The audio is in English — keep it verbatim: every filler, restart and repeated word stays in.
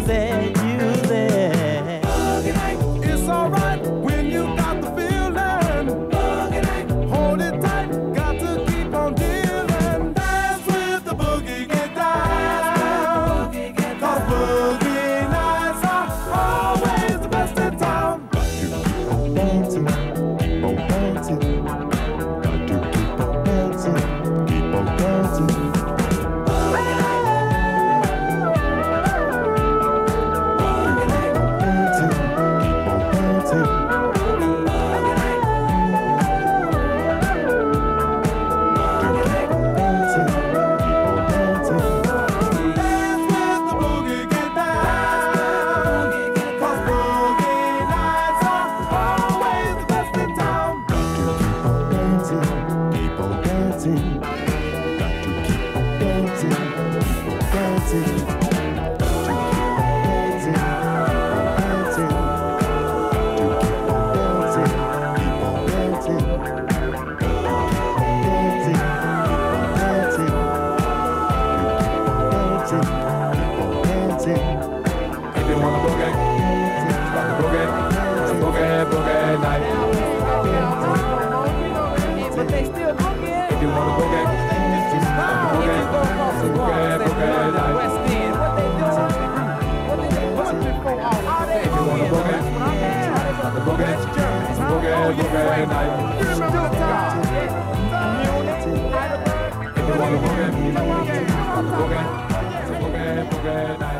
use it, use it. Boogie night. It's alright when you got the feeling. Boogie night. Hold it tight, got to keep on dealing. Dance with the boogie, get down. Cause boogie nights are always the best in town. Got to keep on dancing, keep on dancing. Got to keep on dancing, keep on dancing. Boogie night.